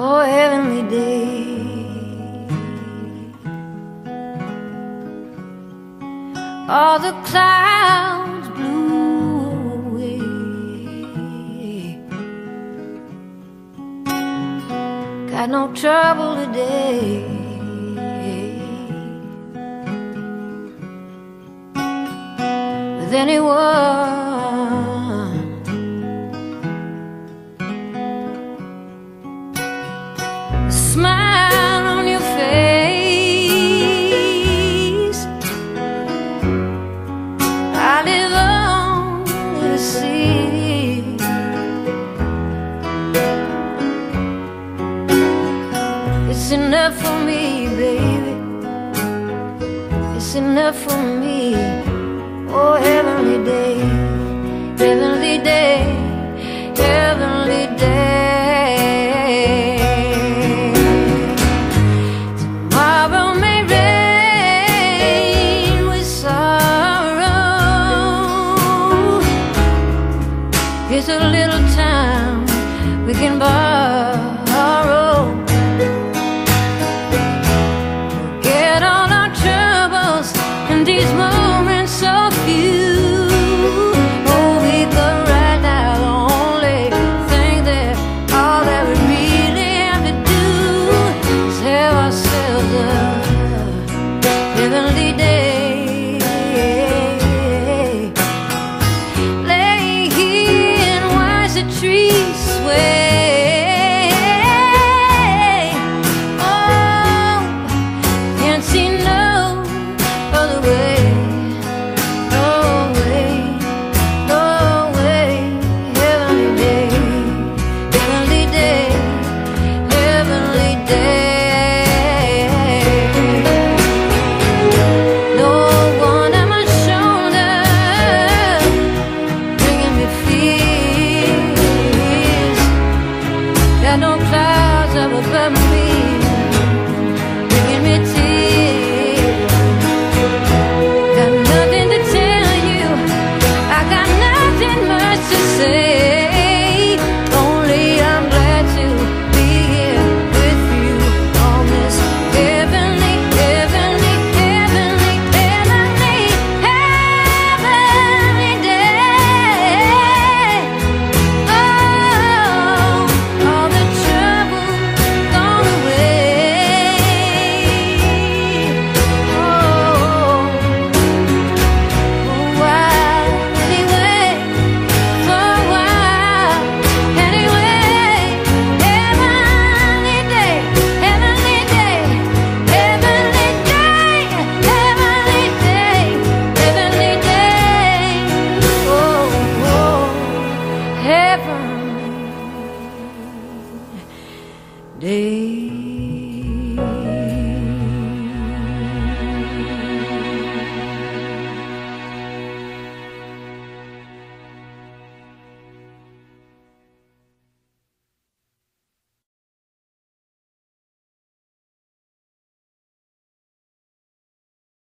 Oh, heavenly day. All the clouds blew away. Got no trouble today. With anyone. A smile on your face. I live on in the sea. It's enough for me, baby. It's enough for me. Oh, heavenly day, heavenly day, heavenly day. Tomorrow may rain with sorrow. Here's a little time we can borrow.